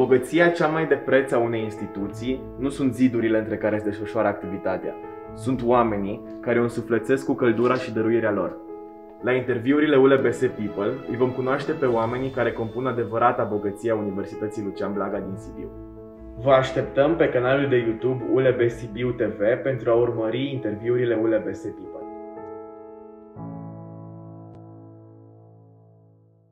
Bogăția cea mai de preț a unei instituții nu sunt zidurile între care se desfășoară activitatea, sunt oamenii care o însuflețesc cu căldura și dăruirea lor. La interviurile ULBS People îi vom cunoaște pe oamenii care compun adevărata bogăție a Universității Lucian Blaga din Sibiu. Vă așteptăm pe canalul de YouTube ULB Sibiu TV pentru a urmări interviurile ULBS People.